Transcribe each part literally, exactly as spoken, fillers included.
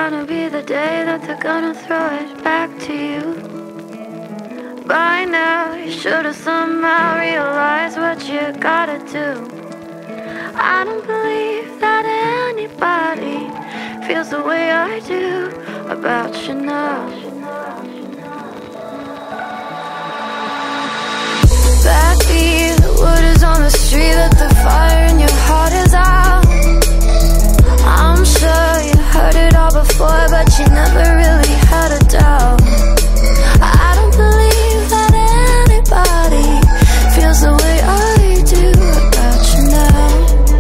gonna be the day that they're gonna throw it back to you. By now, you should have somehow realized what you gotta do. I don't believe that anybody feels the way I do about you now. Backbeat, the wood is on the street, that the fire in your heart is out. I'm sure you heard it all before, but you never really had a doubt. I don't believe that anybody feels the way I do about you now.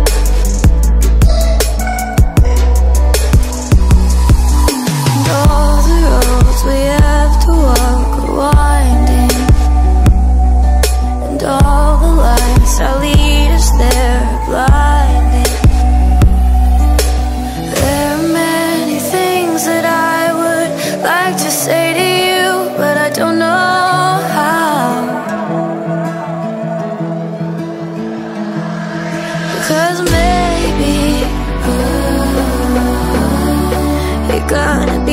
And all the roads we have to walk are winding, and all the lights that lead us there are blinding. There are many things that I would like to say to you, but I don't know how. Because maybe ooh, you're gonna